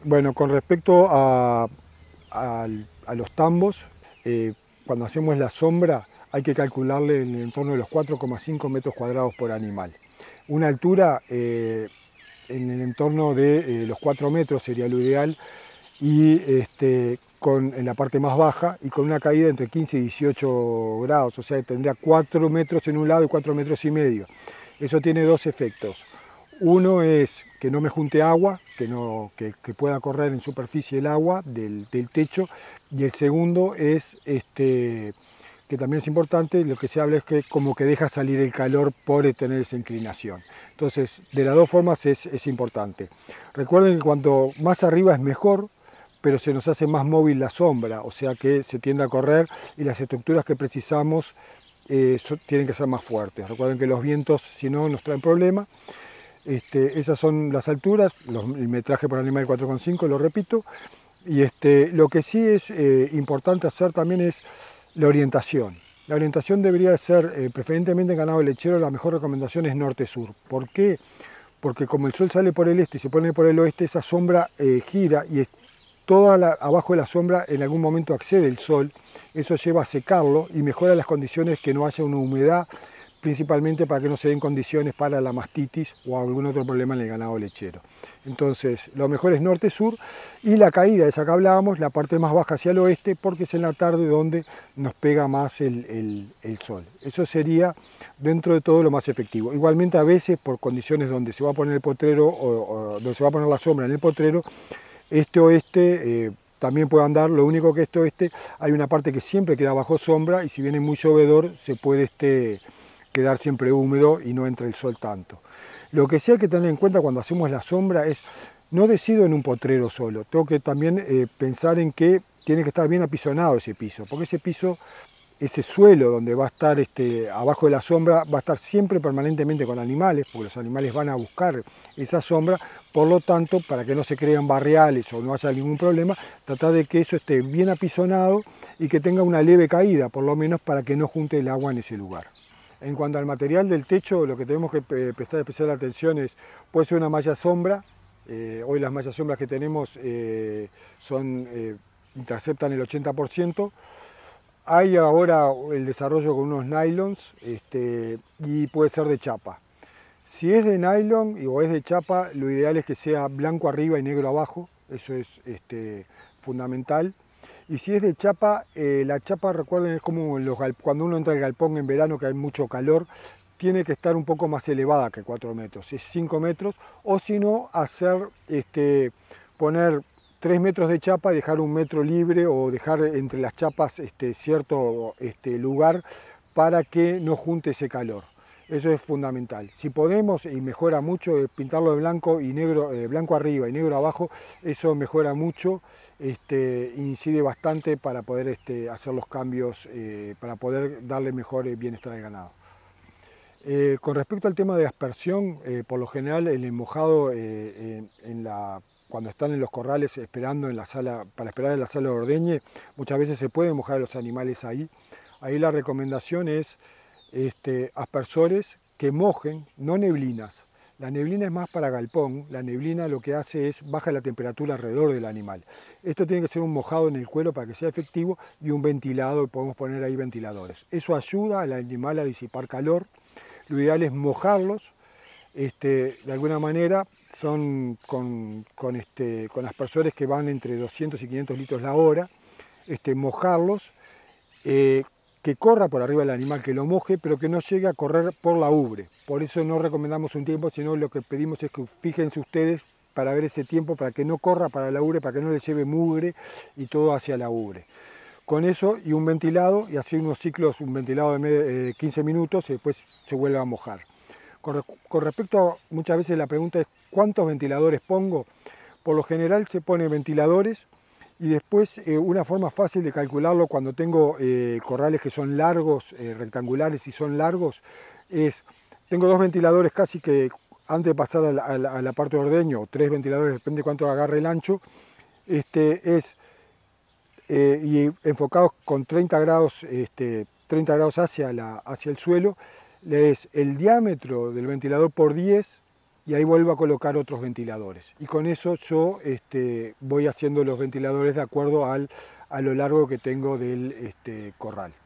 Bueno, con respecto a los tambos, cuando hacemos la sombra hay que calcularle en el entorno de los 4,5 metros cuadrados por animal. Una altura en el entorno de los 4 metros sería lo ideal, y en la parte más baja y con una caída entre 15 y 18 grados, o sea que tendría 4 metros en un lado y 4 metros y medio. Eso tiene dos efectos. Uno es que no me junte agua, que pueda correr en superficie el agua del techo, y el segundo es que también es importante, lo que se habla es que como que deja salir el calor por tener esa inclinación. Entonces, de las dos formas es importante. Recuerden que cuanto más arriba es mejor, pero se nos hace más móvil la sombra, o sea que se tiende a correr y las estructuras que precisamos tienen que ser más fuertes. Recuerden que los vientos, si no, nos traen problemas. Esas son las alturas, el metraje por animal 4,5, lo repito. Y lo que sí es importante hacer también es la orientación. La orientación debería ser, preferentemente en ganado lechero, la mejor recomendación es norte-sur. ¿Por qué? Porque como el sol sale por el este y se pone por el oeste, esa sombra gira y abajo de la sombra en algún momento accede el sol. Eso lleva a secarlo y mejora las condiciones, que no haya una humedad, principalmente para que no se den condiciones para la mastitis o algún otro problema en el ganado lechero. Entonces, lo mejor es norte-sur, y la caída, esa que hablábamos, la parte más baja hacia el oeste, porque es en la tarde donde nos pega más el sol. Eso sería, dentro de todo, lo más efectivo. Igualmente, a veces, por condiciones donde se va a poner el potrero o donde se va a poner la sombra en el potrero, este-oeste también puede andar. Lo único que este-oeste hay una parte que siempre queda bajo sombra, y si viene muy llovedor se puede quedar siempre húmedo y no entra el sol tanto. Lo que sí hay que tener en cuenta cuando hacemos la sombra es, no decido en un potrero solo, tengo que también pensar en que tiene que estar bien apisonado ese piso, porque ese piso, ese suelo donde va a estar abajo de la sombra, va a estar siempre permanentemente con animales, porque los animales van a buscar esa sombra. Por lo tanto, para que no se creen barriales o no haya ningún problema, tratar de que eso esté bien apisonado y que tenga una leve caída, por lo menos para que no junte el agua en ese lugar. En cuanto al material del techo, lo que tenemos que prestar especial atención es, puede ser una malla sombra. Hoy las mallas sombras que tenemos interceptan el 80%. Hay ahora el desarrollo con unos nylons, y puede ser de chapa. Si es de nylon o es de chapa, lo ideal es que sea blanco arriba y negro abajo, eso es fundamental. Y si es de chapa, la chapa, recuerden, es como cuando uno entra al galpón en verano, que hay mucho calor, tiene que estar un poco más elevada que 4 metros, es 5 metros, o si no, poner 3 metros de chapa y dejar 1 metro libre, o dejar entre las chapas cierto lugar para que no junte ese calor. Eso es fundamental. Si podemos, y mejora mucho, pintarlo de blanco y negro, blanco arriba y negro abajo, eso mejora mucho, incide bastante para poder hacer los cambios, para poder darle mejor bienestar al ganado. Con respecto al tema de aspersión, por lo general el mojado cuando están en los corrales esperando en la sala, para esperar en la sala de ordeñe, muchas veces se pueden mojar a los animales ahí. Ahí la recomendación es aspersores que mojen, no neblinas. La neblina es más para galpón. La neblina lo que hace es baja la temperatura alrededor del animal. Esto tiene que ser un mojado en el cuero para que sea efectivo, y un ventilado, podemos poner ahí ventiladores. Eso ayuda al animal a disipar calor. Lo ideal es mojarlos, de alguna manera. Son con aspersores que van entre 200 y 500 litros la hora, mojarlos, que corra por arriba del animal, que lo moje, pero que no llegue a correr por la ubre. Por eso no recomendamos un tiempo, sino lo que pedimos es que fíjense ustedes para ver ese tiempo, para que no corra para la ubre, para que no le lleve mugre y todo hacia la ubre. Con eso y un ventilado, y así unos ciclos, un ventilado de 15 minutos, y después se vuelve a mojar. Con respecto muchas veces la pregunta es ¿cuántos ventiladores pongo? Por lo general se pone ventiladores, y después una forma fácil de calcularlo cuando tengo corrales que son largos, rectangulares y son largos, tengo 2 ventiladores casi que antes de pasar a la parte de ordeño, o 3 ventiladores, depende de cuánto agarre el ancho, y enfocados con 30 grados, 30 grados hacia el suelo. Es el diámetro del ventilador por 10, y ahí vuelvo a colocar otros ventiladores. Y con eso yo voy haciendo los ventiladores de acuerdo a lo largo que tengo del corral.